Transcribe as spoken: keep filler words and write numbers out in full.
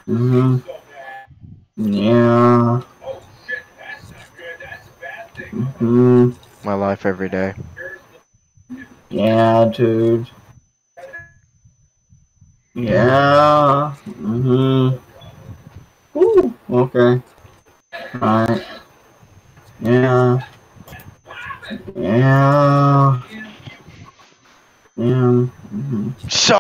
Mm-hmm. Yeah. Mm-hmm. My life every day. Yeah, dude. Yeah. Mm-hmm. Ooh. Okay. Alright. Yeah. Yeah. Yeah. Mm-hmm. So